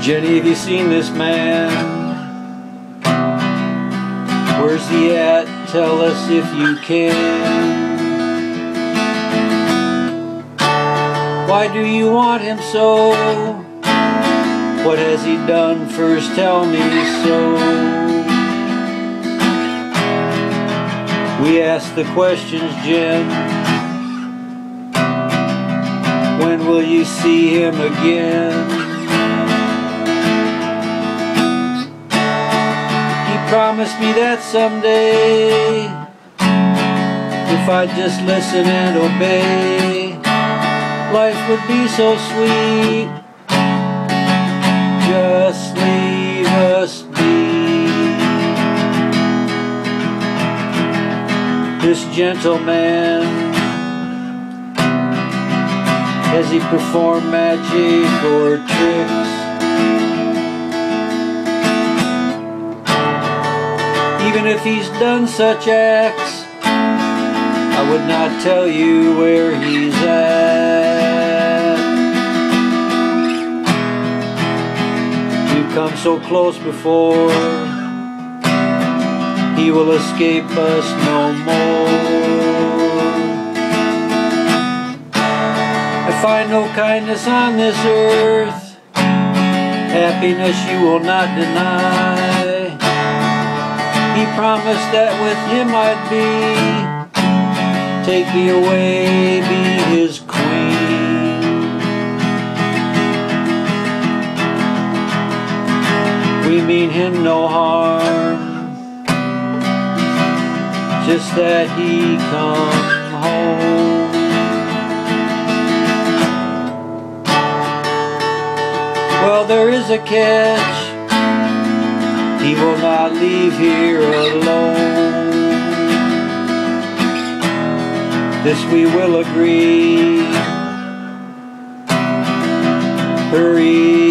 Jenny, have you seen this man? Where's he at? Tell us if you can. Why do you want him so? What has he done? First tell me so. We ask the questions, Jen. When will you see him again? He promised me that someday, if I'd just listen and obey, life would be so sweet. Just leave us be. This gentleman, has he performed magic or tricks? Even if he's done such acts, I would not tell you where he's at. We've come so close before, he will escape us no more. I find no kindness on this earth, happiness you will not deny. He promised that with him I'd be, take me away, be his queen. We mean him no harm, just that he come home. Well, there is a catch, he will not leave here alone. This we will agree. Hurry